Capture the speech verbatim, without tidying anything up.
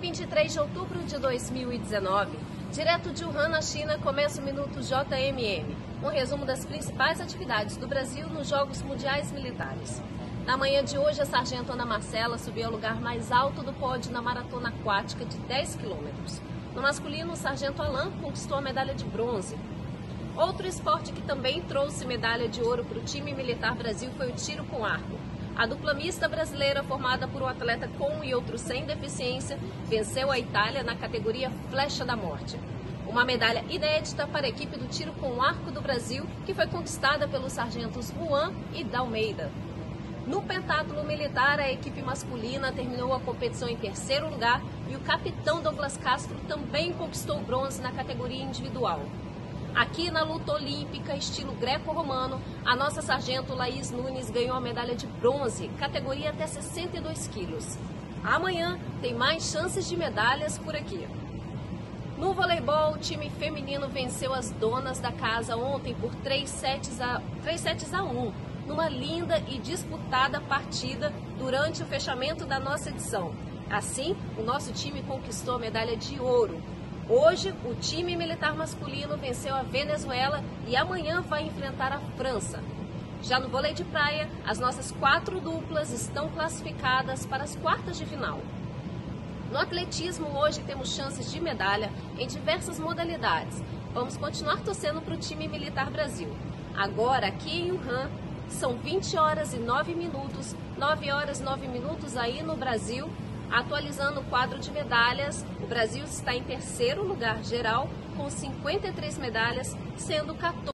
vinte e três de outubro de dois mil e dezenove, direto de Wuhan, na China, começa o Minuto J M M, um resumo das principais atividades do Brasil nos Jogos Mundiais Militares. Na manhã de hoje, a sargento Ana Marcela subiu ao lugar mais alto do pódio na maratona aquática de dez quilômetros. No masculino, o sargento Alain conquistou a medalha de bronze. Outro esporte que também trouxe medalha de ouro para o time militar Brasil foi o tiro com arco. A dupla mista brasileira, formada por um atleta com e outro sem deficiência, venceu a Itália na categoria Flecha da Morte. Uma medalha inédita para a equipe do tiro com arco do Brasil, que foi conquistada pelos sargentos Juan e Dalmeida. No pentatlo militar, a equipe masculina terminou a competição em terceiro lugar e o capitão Douglas Castro também conquistou o bronze na categoria individual. Aqui na luta olímpica, estilo greco-romano, a nossa sargento Laís Nunes ganhou a medalha de bronze, categoria até sessenta e dois quilos. Amanhã tem mais chances de medalhas por aqui. No voleibol, o time feminino venceu as donas da casa ontem por três sets a um, numa linda e disputada partida durante o fechamento da nossa edição. Assim, o nosso time conquistou a medalha de ouro. Hoje, o time militar masculino venceu a Venezuela e amanhã vai enfrentar a França. Já no vôlei de praia, as nossas quatro duplas estão classificadas para as quartas de final. No atletismo, hoje temos chances de medalha em diversas modalidades. Vamos continuar torcendo para o time militar Brasil. Agora, aqui em Wuhan, são vinte horas e nove minutos, nove horas e nove minutos aí no Brasil. Atualizando o quadro de medalhas, o Brasil está em terceiro lugar geral, com cinquenta e três medalhas, sendo quatorze